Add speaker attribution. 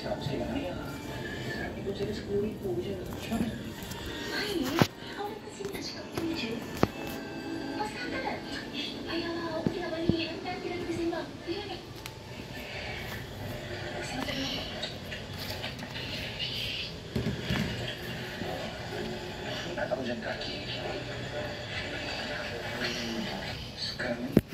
Speaker 1: 100 kan ayah. Sekarang ni pun saya ada 10,000 je. Macam mana?
Speaker 2: Baik, awak masih nak cakap tu je. Pasal tak? Ayahlah, awak nak balik. Nanti lagi bersembang. Ya, ni.
Speaker 1: Nak tahu jalan kaki. Sekarang ni